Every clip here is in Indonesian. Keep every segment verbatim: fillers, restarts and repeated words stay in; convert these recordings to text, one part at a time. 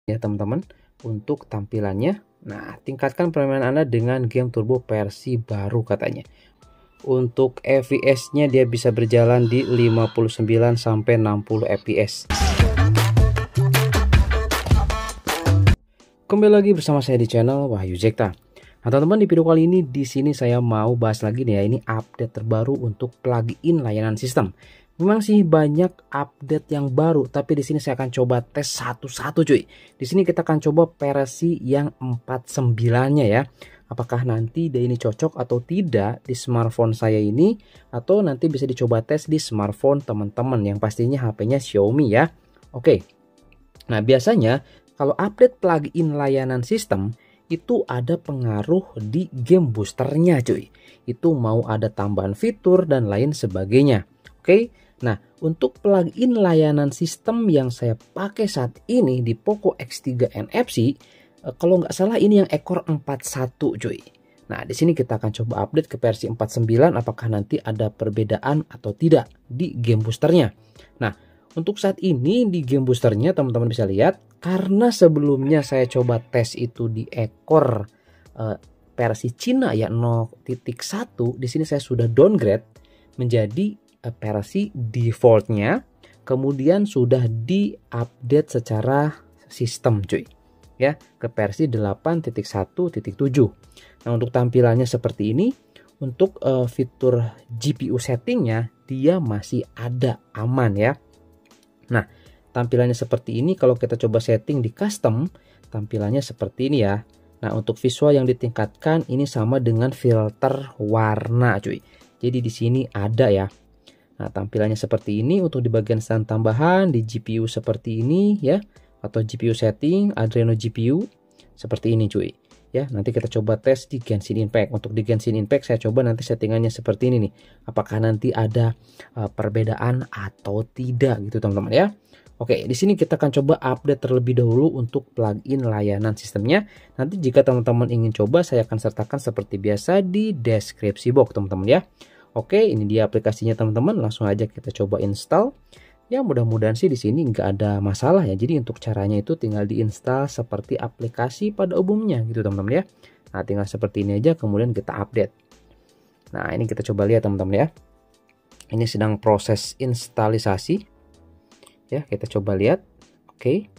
ya teman-teman untuk tampilannya. Nah, tingkatkan permainan Anda dengan game turbo versi baru katanya. Untuk F P S-nya dia bisa berjalan di lima puluh sembilan sampai enam puluh F P S. Kembali lagi bersama saya di channel Wahyu Zekta. Nah, teman-teman, di video kali ini di sini saya mau bahas lagi nih ya, ini update terbaru untuk plugin layanan sistem. Memang sih banyak update yang baru, tapi di sini saya akan coba tes satu-satu cuy. Di sini kita akan coba versi yang empat puluh sembilan-nya ya. Apakah nanti dia ini cocok atau tidak di smartphone saya ini, atau nanti bisa dicoba tes di smartphone teman-teman yang pastinya H P-nya Xiaomi ya. Oke. Nah, biasanya kalau update plugin layanan sistem itu ada pengaruh di game boosternya cuy. Itu mau ada tambahan fitur dan lain sebagainya. Oke. Nah, untuk plugin layanan sistem yang saya pakai saat ini di Poco X tiga N F C, kalau nggak salah ini yang ekor empat puluh satu cuy. Nah, di sini kita akan coba update ke versi empat puluh sembilan, apakah nanti ada perbedaan atau tidak di game boosternya. Nah, untuk saat ini di game boosternya teman-teman bisa lihat, karena sebelumnya saya coba tes itu di ekor uh, versi Cina ya nol titik satu, di sini saya sudah downgrade menjadi uh, versi defaultnya, kemudian sudah diupdate secara sistem cuy ya ke versi delapan titik satu titik tujuh. Nah, untuk tampilannya seperti ini. Untuk uh, fitur G P U settingnya dia masih ada aman ya. Nah, tampilannya seperti ini. Kalau kita coba setting di custom, tampilannya seperti ini ya. Nah, untuk visual yang ditingkatkan ini sama dengan filter warna cuy. Jadi di sini ada ya. Nah, tampilannya seperti ini. Untuk di bagian stand tambahan di G P U seperti ini ya, atau G P U setting Adreno G P U seperti ini cuy ya. Nanti kita coba tes di Genshin Impact. Untuk di Genshin Impact saya coba nanti settingannya seperti ini nih, apakah nanti ada uh, perbedaan atau tidak gitu teman-teman ya. Oke, di sini kita akan coba update terlebih dahulu untuk plugin layanan sistemnya. Nanti jika teman-teman ingin coba, saya akan sertakan seperti biasa di deskripsi box teman-teman ya. Oke, ini dia aplikasinya teman-teman, langsung aja kita coba install. Ya, mudah-mudahan sih di sini nggak ada masalah ya. Jadi untuk caranya itu tinggal diinstal seperti aplikasi pada umumnya gitu teman-teman ya. Nah, tinggal seperti ini aja kemudian kita update. Nah, ini kita coba lihat teman-teman ya. Ini sedang proses instalisasi. Ya, kita coba lihat. Oke.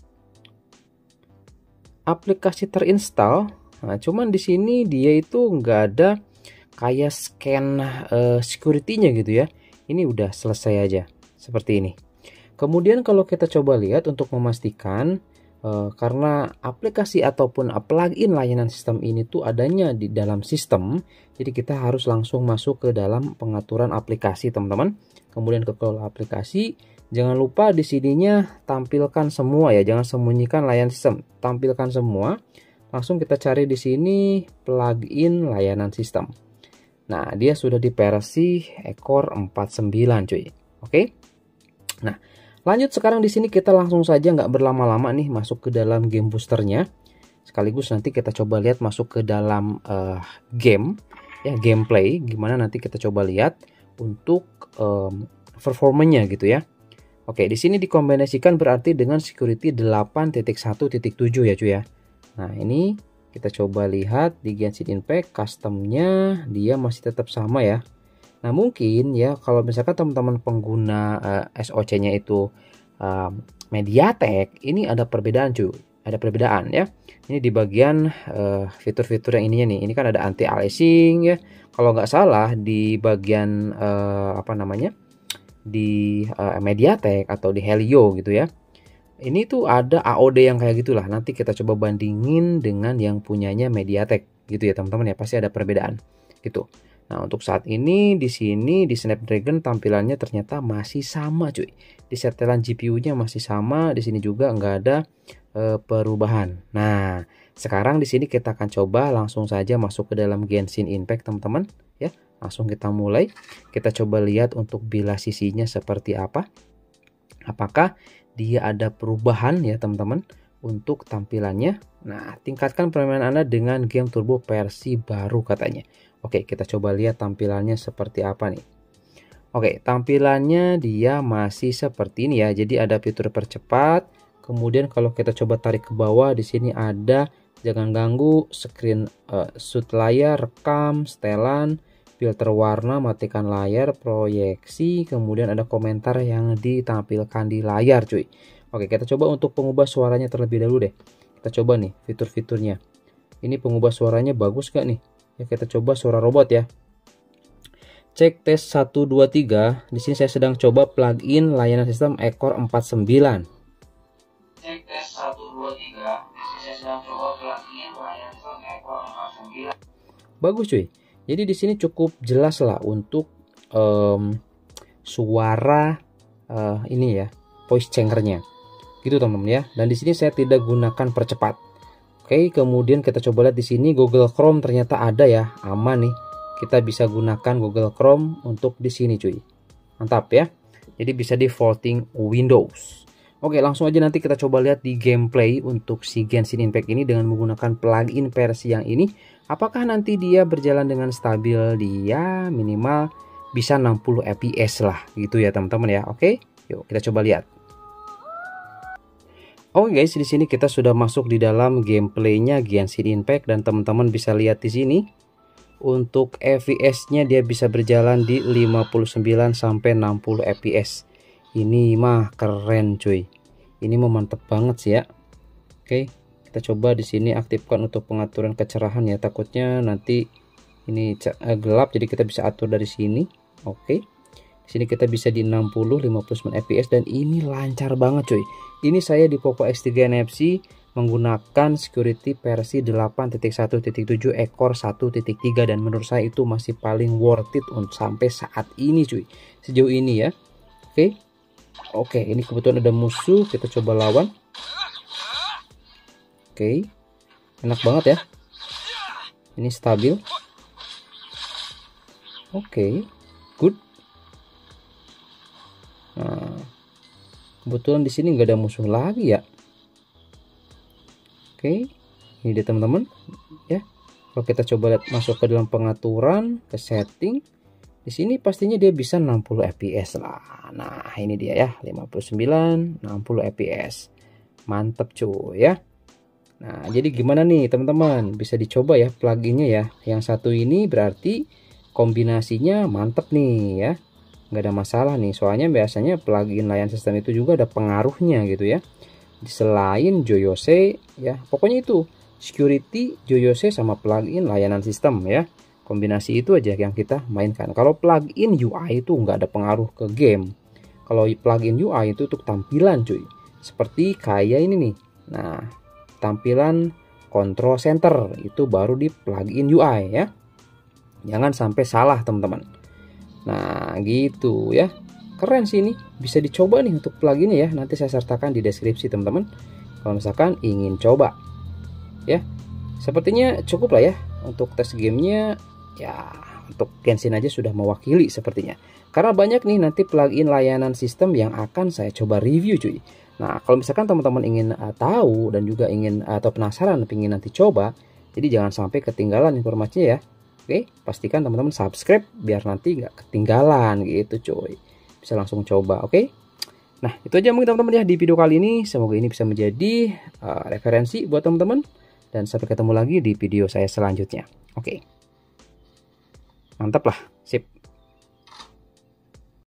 Aplikasi terinstall. Nah, cuman di sini dia itu nggak ada kayak scan uh, security-nya gitu ya. Ini udah selesai aja seperti ini. Kemudian kalau kita coba lihat untuk memastikan uh, karena aplikasi ataupun plugin layanan sistem ini tuh adanya di dalam sistem, jadi kita harus langsung masuk ke dalam pengaturan aplikasi teman-teman. Kemudian ke kelola aplikasi, jangan lupa di sininya tampilkan semua ya, jangan sembunyikan layanan sistem, tampilkan semua. Langsung kita cari di sini plugin layanan sistem. Nah, dia sudah di versi ekor empat puluh sembilan cuy. Oke. Nah, lanjut sekarang di sini kita langsung saja nggak berlama-lama nih masuk ke dalam game boosternya. Sekaligus nanti kita coba lihat masuk ke dalam uh, game ya, gameplay gimana nanti kita coba lihat untuk um, performanya gitu ya. Oke, di sini dikombinasikan berarti dengan security delapan titik satu titik tujuh ya cuy ya. Nah, ini kita coba lihat di Genshin Impact customnya dia masih tetap sama ya. Nah, mungkin ya kalau misalkan teman-teman pengguna uh, S O C-nya itu uh, MediaTek, ini ada perbedaan cuy, ada perbedaan ya. Ini di bagian fitur-fitur uh, yang ininya nih, ini kan ada anti aliasing ya. Kalau nggak salah di bagian uh, apa namanya di uh, MediaTek atau di Helio gitu ya. Ini tuh ada A O D yang kayak gitulah. Nanti kita coba bandingin dengan yang punyanya MediaTek gitu ya teman-teman ya. Pasti ada perbedaan gitu. Nah, untuk saat ini di sini di Snapdragon tampilannya ternyata masih sama cuy. Di setelan G P U-nya masih sama, di sini juga nggak ada e, perubahan. Nah, sekarang di sini kita akan coba langsung saja masuk ke dalam Genshin Impact teman-teman ya. Langsung kita mulai. Kita coba lihat untuk bilas sisinya seperti apa. Apakah dia ada perubahan ya teman-teman untuk tampilannya. Nah, tingkatkan permainan Anda dengan game turbo versi baru katanya. Oke, kita coba lihat tampilannya seperti apa nih. Oke, tampilannya dia masih seperti ini ya. Jadi ada fitur percepat, Kemudian kalau kita coba tarik ke bawah, di sini ada jangan ganggu, screen uh, shoot layar, rekam, setelan, filter warna, matikan layar, proyeksi, kemudian ada komentar yang ditampilkan di layar cuy. Oke, kita coba untuk pengubah suaranya terlebih dahulu deh. Kita coba nih fitur-fiturnya. Ini pengubah suaranya bagus gak nih? Ya, kita coba suara robot ya. Cek tes satu dua tiga. Di sini saya sedang coba plugin layanan sistem Ekor empat puluh sembilan. Cek tes satu dua tiga. Di sini saya sedang coba plugin layanan sistem Ekor empat puluh sembilan. Bagus cuy. Jadi di sini cukup jelas lah untuk um, suara uh, ini ya, voice changernya. Gitu teman-teman ya. Dan di sini saya tidak gunakan percepat. Oke, kemudian kita coba lihat di sini Google Chrome ternyata ada ya, aman nih. Kita bisa gunakan Google Chrome untuk di sini cuy. Mantap ya. Jadi bisa defaulting Windows. Oke, langsung aja nanti kita coba lihat di gameplay untuk si Genshin Impact ini dengan menggunakan plugin versi yang ini. Apakah nanti dia berjalan dengan stabil? Dia minimal bisa enam puluh F P S lah gitu ya teman-teman ya. Oke, yuk kita coba lihat. Oke guys, di sini kita sudah masuk di dalam gameplaynya Genshin Impact dan teman-teman bisa lihat di sini. Untuk F P S-nya dia bisa berjalan di lima puluh sembilan sampai enam puluh F P S. Ini mah keren cuy. Ini mah mantep banget sih ya. Oke, kita coba di sini aktifkan untuk pengaturan kecerahan ya. Takutnya nanti ini gelap, jadi kita bisa atur dari sini. Oke. Di sini kita bisa di enam puluh, lima puluh sembilan F P S dan ini lancar banget cuy. Ini saya di Poco X tiga N F C menggunakan security versi delapan titik satu titik tujuh ekor satu titik tiga dan menurut saya itu masih paling worth it untuk sampai saat ini cuy. Sejauh ini ya. Oke. Oke, ini kebetulan ada musuh, kita coba lawan. Oke. Enak banget ya. Ini stabil. Oke. Good. Nah, kebetulan di sini nggak ada musuh lagi ya. Oke, ini dia teman-teman ya. Kalau kita coba lihat masuk ke dalam pengaturan, ke setting, di sini pastinya dia bisa enam puluh F P S lah. Nah, ini dia ya, lima puluh sembilan, enam puluh F P S. Mantep cuy ya. Nah, jadi gimana nih teman-teman? Bisa dicoba ya pluginnya ya. Yang satu ini berarti kombinasinya mantep nih ya. Nggak ada masalah nih, soalnya biasanya plugin layanan sistem itu juga ada pengaruhnya gitu ya. Selain Joyose ya, pokoknya itu security, Joyose sama plugin layanan sistem ya, kombinasi itu aja yang kita mainkan. Kalau plugin U I itu nggak ada pengaruh ke game. Kalau plugin U I itu untuk tampilan cuy, seperti kayak ini nih. Nah, tampilan control center itu baru di plugin U I ya, jangan sampai salah teman-teman. Nah gitu ya, keren sih ini, bisa dicoba nih untuk pluginnya ya. Nanti saya sertakan di deskripsi teman-teman kalau misalkan ingin coba ya. Sepertinya cukup lah ya untuk tes gamenya ya. Untuk Genshin aja sudah mewakili sepertinya, karena banyak nih nanti plugin layanan sistem yang akan saya coba review cuy. Nah kalau misalkan teman-teman ingin uh, tahu dan juga ingin uh, atau penasaran ingin nanti coba, jadi jangan sampai ketinggalan informasinya ya. Oke, pastikan teman-teman subscribe biar nanti nggak ketinggalan gitu cuy. Bisa langsung coba, oke? Nah, itu aja mungkin teman-teman ya di video kali ini. Semoga ini bisa menjadi uh, referensi buat teman-teman. Dan sampai ketemu lagi di video saya selanjutnya. Oke. Mantap lah, sip.